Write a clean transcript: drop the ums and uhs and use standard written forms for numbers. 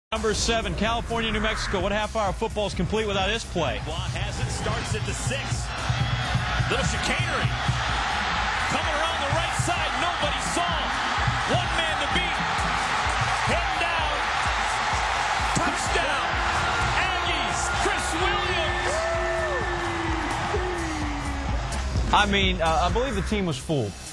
Number 7, California, New Mexico. What half-hour football is complete without this play? Has it, starts at the 6. Little chicanery. Coming around the right side, nobody saw. One man to beat. Heading down. Touchdown. Aggies. Chris Williams. I mean, I believe the team was fooled.